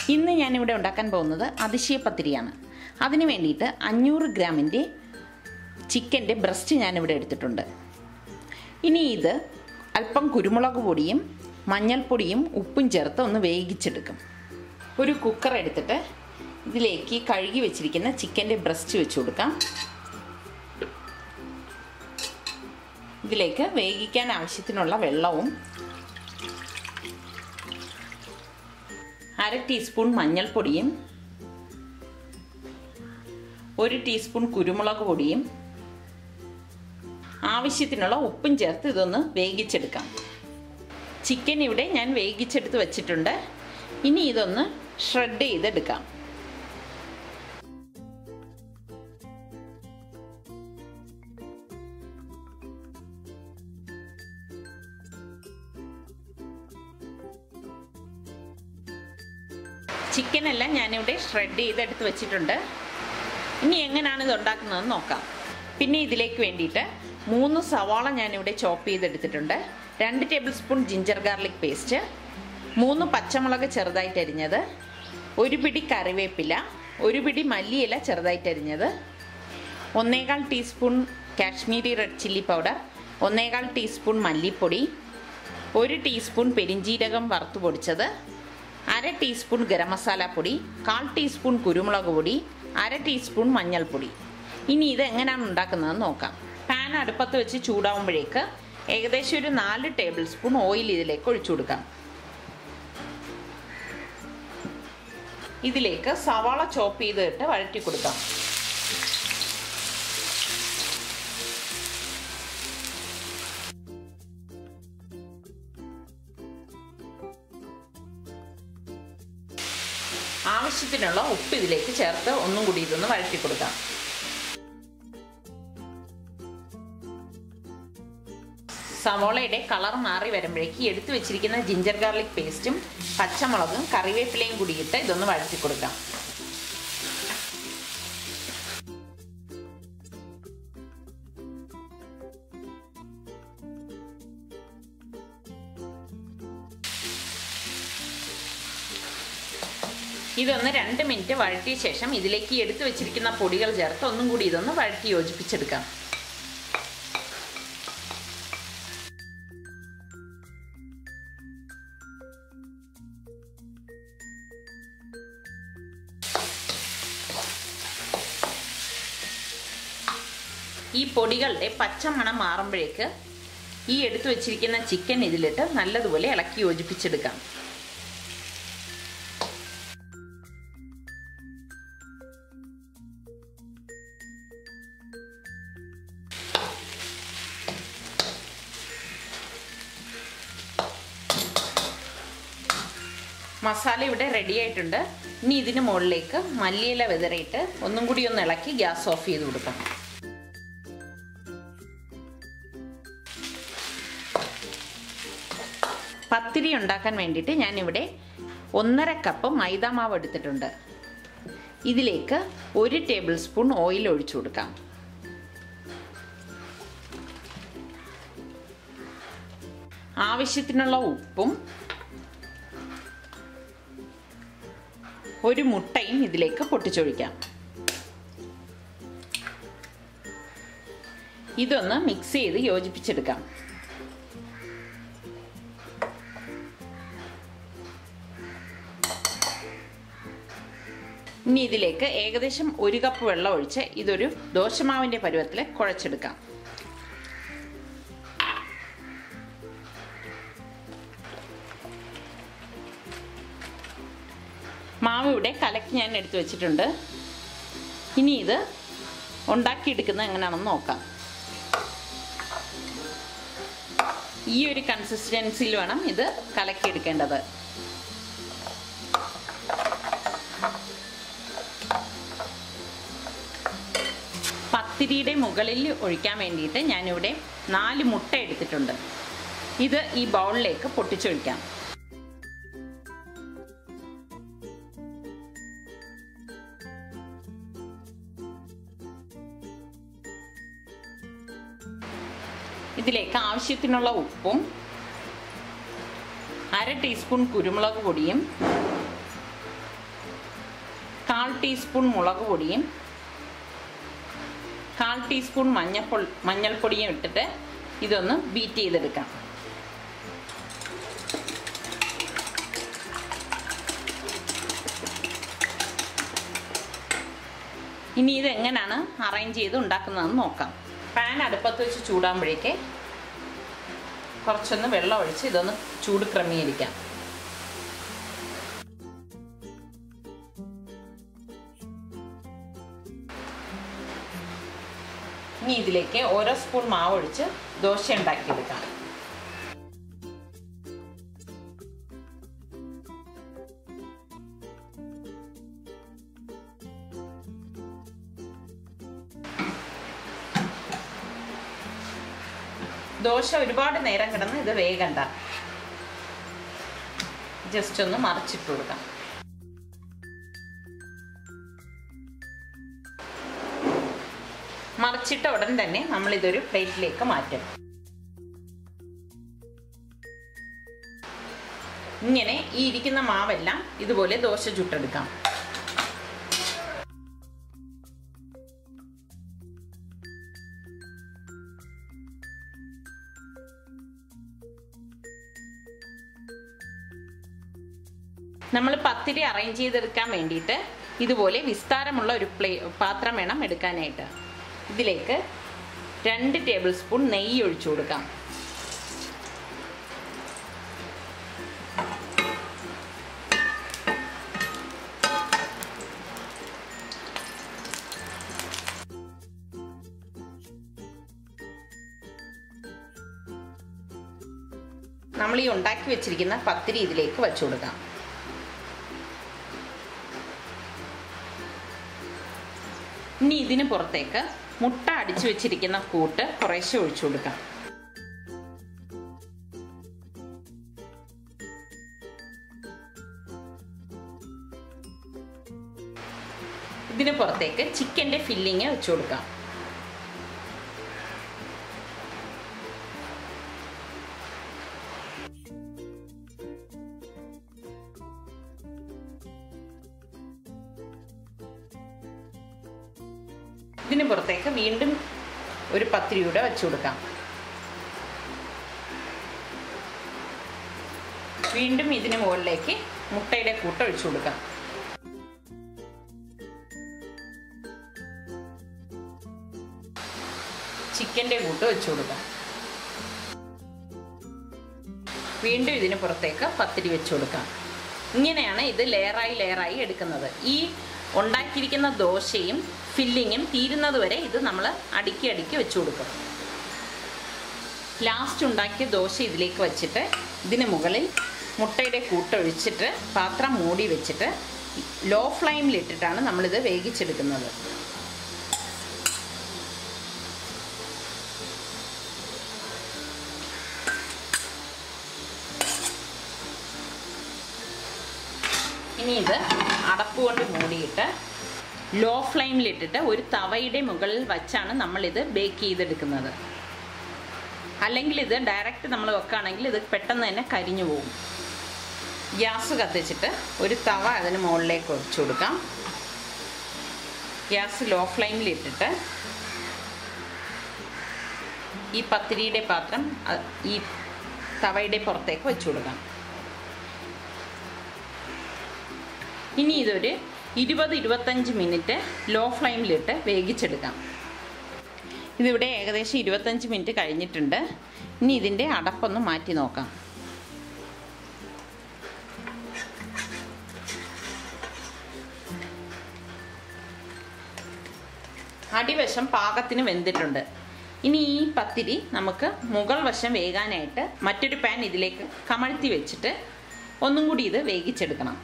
ഇന്ന് ഞാനിവിടെ ഉണ്ടാക്കാൻ പോകുന്നത് അതിശയ പത്തിരിയാണ്. അതിന് വേണ്ടിയിട്ട് 500 ഗ്രാമിൻ്റെ ചിക്കൻ്റെ ബ്രസ്റ്റ് ഞാനിവിടെ എടുത്തിട്ടുണ്ട്. ഇനി ഇത് അല്പം കുരുമുളക് പൊടിയും മഞ്ഞൾപ്പൊടിയും ഉപ്പും ചേർത്ത് ഒന്ന് വേവിച്ചെടുക്കും. ഒരു കുക്കർ എടുത്തിട്ട് ഇതിലേക്ക് കഴുകി വെച്ചിരിക്കുന്ന ചിക്കൻ്റെ ബ്രസ്റ്റ് വെച്ച് കൊടുക്കാം. ഇതിലേക്ക് വേവിക്കാൻ ആവശ്യത്തിനുള്ള വെള്ളവും 1/2 ടീസ്പൂൺ മഞ്ഞൾപ്പൊടിയും 1 ടീസ്പൂൺ കുരുമുളക് പൊടിയും ആവശ്യത്തിനുള്ള ഉപ്പും ചേർത്ത് ഇതൊന്ന് വേവിച്ചെടുക്കാം. ചിക്കൻ ഇവിടെ ഞാൻ വേവിച്ചെടുത്ത് വെച്ചിട്ടുണ്ട്. ഇനി ഇതൊന്ന് ഷ്രെഡ് ചെയ്തെടുക്കാം. ചിക്കൻ എല്ലാം ഞാനിവിടെ ഷ്രെഡ് ചെയ്തെടുത്ത് വെച്ചിട്ടുണ്ട്. ഇനി എങ്ങനെയാണ് ഇത് ഉണ്ടാക്കുന്നതെന്ന് നോക്കാം. പിന്നെ ഇതിലേക്ക് വേണ്ടിയിട്ട് 3 സവാള ഞാനിവിടെ ചോപ്പ് ചെയ്തെടുത്തിട്ടുണ്ട്, 2 tablespoon ginger garlic paste, 3 പച്ചമുളക് ചെറുതായിട്ട് അരിഞ്ഞത്, 1 പിടി കറിവേപ്പില, 1 പിടി മല്ലിയില ചെറുതായിട്ട് അരിഞ്ഞത്, 1/4 teaspoon Kashmiri red chilli powder, 1/4 teaspoon മല്ലിപ്പൊടി, 1 ടീസ്പൂൺ പെരിഞ്ജീരകം വറുത്ത് പൊടിച്ചത്, 1/2 ടീസ്പൂൺ ഗരം മസാല പൊടി, 1/4 ടീസ്പൂൺ കുരുമുളക് പൊടി, 1/2 ടീസ്പൂൺ മഞ്ഞൾപ്പൊടി. ഇനി ഇത് എങ്ങനെയാണ് ഉണ്ടാക്കുന്നതെന്ന് നോക്കാം. പാൻ അടുപ്പത്ത് വെച്ച് ചൂടാവുമ്പോഴേക്ക് ഏകദേശം ഒരു 4 ടേബിൾ സ്പൂൺ ഓയിൽ ഇതിലേക്ക് ഒഴിച്ചു കൊടുക്കാം. ഇതിലേക്ക് സവാള ചോപ്പ് ചെയ്തിട്ട് വഴറ്റി കൊടുക്കാം. ആവശ്യത്തിനുള്ള ഉപ്പ് ഇതിലേക്ക് ചേർത്ത് ഒന്നും കൂടി ഇതൊന്ന് വഴറ്റി കൊടുക്കാം. സവോളയുടെ കളർ മാറി വരുമ്പോഴേക്ക് എടുത്തു വെച്ചിരിക്കുന്ന ജിഞ്ചർ ഗാർലിക് പേസ്റ്റും പച്ചമുളകും കറിവേപ്പിലയും കൂടിയിട്ട് ഇതൊന്ന് വഴറ്റി കൊടുക്കാം. ഇതൊന്ന് 2 മിനിറ്റ് വഴറ്റിയ ശേഷം ഇതിലേക്ക് എടുത്തു വെച്ചിരിക്കുന്ന പൊടികൾ ചേർത്ത് ഒന്നും കൂടി ഇതൊന്ന് വഴറ്റി യോജിപ്പിച്ചെടുക്കാം. ഈ പൊടികളുടെ പച്ചമണം മാറുമ്പോഴേക്ക് ഈ എടുത്തു വെച്ചിരിക്കുന്ന ചിക്കൻ ഇതിലിട്ട് നല്ലതുപോലെ ഇളക്കി യോജിപ്പിച്ചെടുക്കാം. മസാല ഇവിടെ റെഡി ആയിട്ടുണ്ട്. ഇനി ഇതിന് മുകളിലേക്ക് മല്ലിയില വിതറിയിട്ട് ഒന്നും കൂടി ഒന്ന് ഇളക്കി ഗ്യാസ് ഓഫ് ചെയ്ത് കൊടുക്കാം. പത്തിരി ഉണ്ടാക്കാൻ വേണ്ടിയിട്ട് ഞാനിവിടെ 1/2 കപ്പ് മൈദാമാവ് എടുത്തിട്ടുണ്ട്. ഇതിലേക്ക് 1 ടേബിൾ സ്പൂൺ ഓയിൽ ഒഴിച്ചു കൊടുക്കാം. ആവശ്യത്തിനുള്ള ഉപ്പും 1 മുട്ടയും ഇതിലേക്ക് പൊട്ടിച്ചൊഴിക്കാം. ഇതൊന്ന് മിക്സ് ചെയ്ത് യോജിപ്പിച്ചെടുക്കാം. ഇനി ഇതിലേക്ക് ഏകദേശം 1 കപ്പ് വെള്ളം ഒഴിച്ച് ഇതൊരു ദോശമാവിൻ്റെ പരുവത്തിൽ കുഴച്ചെടുക്കാം. മാവ് ഇവിടെ കലക്കി ഞാൻ എടുത്തു വെച്ചിട്ടുണ്ട്. ഇനി ഇത് ഉണ്ടാക്കിയെടുക്കുന്നത് എങ്ങനെയാണെന്ന് നോക്കാം. ഈ ഒരു കൺസിസ്റ്റൻസിയിൽ വേണം ഇത് കലക്കിയെടുക്കേണ്ടത്. പത്തിരിയുടെ മുകളിൽ ഒഴിക്കാൻ വേണ്ടിയിട്ട് ഞാനിവിടെ 4 മുട്ട എടുത്തിട്ടുണ്ട്. ഇത് ഈ ബൗളിലേക്ക് പൊട്ടിച്ചൊഴിക്കാം. ഇതിലേക്ക് ആവശ്യത്തിനുള്ള ഉപ്പും 1/2 ടീസ്പൂൺ കുരുമുളക് പൊടിയും 1/4 ടീസ്പൂൺ മുളക് പൊടിയും 1/4 ടീസ്പൂൺ മഞ്ഞൾപ്പൊടിയും ഇട്ടിട്ട് ഇതൊന്ന് ബീറ്റ് ചെയ്തെടുക്കാം. ഇനി ഇത് എങ്ങനെയാണ് അറേഞ്ച് ചെയ്ത് ഉണ്ടാക്കുന്നതെന്ന് നോക്കാം. പാൻ അടുപ്പത്ത് വെച്ച് ചൂടാകുമ്പോഴേക്ക് കുറച്ചൊന്ന് വെള്ളം ഒഴിച്ച് ഇതൊന്ന് ചൂട് ക്രമീകരിക്കാം. ഇനി ഇതിലേക്ക് ഓരോ സ്പൂൺ മാവ് ഒഴിച്ച് ദോശ ഉണ്ടാക്കിയെടുക്കാം. ദോശ ഒരുപാട് നേരം കിടന്ന് ഇത് വേഗണ്ട. ജസ്റ്റ് ഒന്ന് മറിച്ചിട്ട് കൊടുക്കാം. മറിച്ചിട്ട ഉടൻ തന്നെ നമ്മൾ ഇതൊരു പ്ലേറ്റിലേക്ക് മാറ്റും. ഇങ്ങനെ ഈ ഇരിക്കുന്ന മാവെല്ലാം ഇതുപോലെ ദോശ ചുട്ടെടുക്കാം. നമ്മൾ പത്തിരി അറേഞ്ച് ചെയ്തെടുക്കാൻ വേണ്ടിയിട്ട് ഇതുപോലെ വിസ്താരമുള്ള ഒരു പാത്രം വേണം എടുക്കാനായിട്ട്. ഇതിലേക്ക് 2 ടേബിൾ സ്പൂൺ നെയ്യ് ഒഴിച്ചു കൊടുക്കാം. നമ്മൾ ഈ ഉണ്ടാക്കി വെച്ചിരിക്കുന്ന പത്തിരി ഇതിലേക്ക് വെച്ചു കൊടുക്കാം. ഇനി ഇതിന് പുറത്തേക്ക് മുട്ട അടിച്ചു വെച്ചിരിക്കുന്ന കൂട്ട് കുറേശ്ശെ ഒഴിച്ചു കൊടുക്കാം. ഇതിന് പുറത്തേക്ക് ചിക്കൻ്റെ ഫില്ലിങ് വെച്ചു കൊടുക്കാം. ഇതിന് പുറത്തേക്ക് വീണ്ടും ഒരു പത്തിരിയൂടെ വെച്ചു കൊടുക്കാം. വീണ്ടും ഇതിന് മുകളിലേക്ക് മുട്ടയുടെ കൂട്ട് ഒഴിച്ചു കൊടുക്കാം. ചിക്കൻ്റെ കൂട്ട് വെച്ചു കൊടുക്കാം. വീണ്ടും ഇതിന് പുറത്തേക്ക് പത്തിരി വെച്ചു കൊടുക്കാം. ഇങ്ങനെയാണ് ഇത് ലെയറായി എടുക്കുന്നത്. ഈ ഉണ്ടാക്കിയിരിക്കുന്ന ദോശയും ഫില്ലിങ്ങും തീരുന്നത് വരെ ഇത് നമ്മൾ അടുക്കി വെച്ചു കൊടുക്കും. ലാസ്റ്റ് ഉണ്ടാക്കിയ ദോശ ഇതിലേക്ക് വച്ചിട്ട് ഇതിന് മുകളിൽ മുട്ടയുടെ കൂട്ടൊഴിച്ചിട്ട് പാത്രം മൂടി വെച്ചിട്ട് ലോ ഫ്ലെയിമിലിട്ടിട്ടാണ് നമ്മളിത് വേവിച്ചെടുക്കുന്നത്. ഇനി ഇത് അടപ്പ് കൊണ്ട് മൂടിയിട്ട് ലോ ഫ്ലെയിമിലിട്ടിട്ട് ഒരു തവയുടെ മുകളിൽ വച്ചാണ് നമ്മളിത് ബേക്ക് ചെയ്തെടുക്കുന്നത്. അല്ലെങ്കിൽ ഇത് ഡയറക്റ്റ് നമ്മൾ വെക്കുകയാണെങ്കിൽ ഇത് പെട്ടെന്ന് തന്നെ കരിഞ്ഞു പോകും. ഗ്യാസ് കത്തിച്ചിട്ട് ഒരു തവ അതിന് മുകളിലേക്ക് ഒഴിച്ചു കൊടുക്കാം. ഗ്യാസ് ലോ ഫ്ലെയിമിലിട്ടിട്ട് ഈ പത്തിരിയുടെ പാത്രം ഈ തവയുടെ പുറത്തേക്ക് വെച്ചു കൊടുക്കാം. ഇനി ഇതൊരു 20-25 മിനിറ്റ് ലോ ഫ്ലെയിമിലിട്ട് വേവിച്ചെടുക്കാം. ഇതിവിടെ ഏകദേശം 25 മിനിറ്റ് കഴിഞ്ഞിട്ടുണ്ട്. ഇനി ഇതിൻ്റെ അടപ്പൊന്ന് മാറ്റി നോക്കാം. അടിവശം പാകത്തിന് വെന്തിട്ടുണ്ട്. ഇനി ഈ പത്തിരി നമുക്ക് മുകൾ വശം വേകാനായിട്ട് മറ്റൊരു പാൻ ഇതിലേക്ക് കമഴ്ത്തി വെച്ചിട്ട് ഒന്നും കൂടി ഇത് വേവിച്ചെടുക്കണം.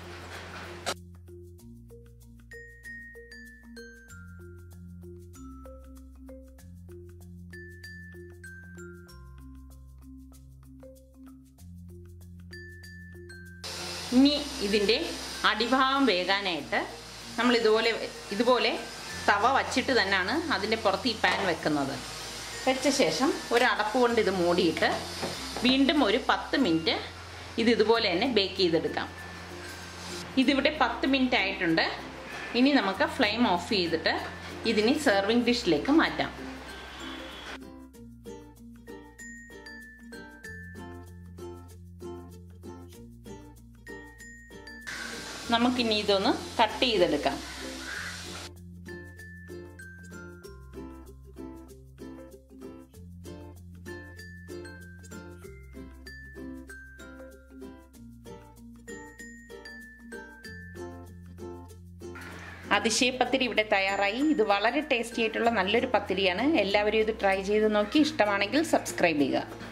ഇനി ഇതിൻ്റെ അടിഭാഗം വേകാനായിട്ട് നമ്മൾ ഇതുപോലെ തവ വച്ചിട്ട് തന്നെയാണ് അതിൻ്റെ പുറത്ത് ഈ പാൻ വെക്കുന്നത്. വെച്ച ശേഷം ഒരു അടപ്പ് കൊണ്ട് ഇത് മൂടിയിട്ട് വീണ്ടും ഒരു 10 മിനിറ്റ് ഇതുപോലെ തന്നെ ബേക്ക് ചെയ്തെടുക്കാം. ഇതിവിടെ 10 മിനിറ്റ് ആയിട്ടുണ്ട്. ഇനി നമുക്ക് ഫ്ലെയിം ഓഫ് ചെയ്തിട്ട് ഇതിനെ സെർവിങ് ഡിഷിലേക്ക് മാറ്റാം. നമുക്കിനി ഇതൊന്ന് കട്ട് ചെയ്തെടുക്കാം. അതിശയപ്പത്തിരി ഇവിടെ തയ്യാറായി. ഇത് വളരെ ടേസ്റ്റി ആയിട്ടുള്ള നല്ലൊരു പത്തിരിയാണ്. എല്ലാവരും ഇത് ട്രൈ ചെയ്ത് നോക്കി ഇഷ്ടമാണെങ്കിൽ സബ്സ്ക്രൈബ് ചെയ്യുക.